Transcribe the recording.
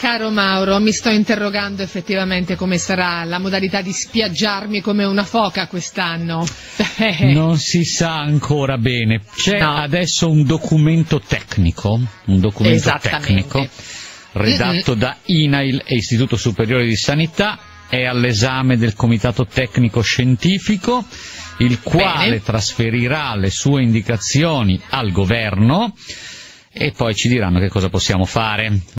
Caro Mauro, mi sto interrogando effettivamente come sarà la modalità di spiaggiarmi come una foca quest'anno. Non si sa ancora bene. C'è adesso un documento tecnico, redatto da Inail e Istituto Superiore di Sanità, è all'esame del Comitato Tecnico Scientifico, il quale trasferirà le sue indicazioni al governo e poi ci diranno che cosa possiamo fare.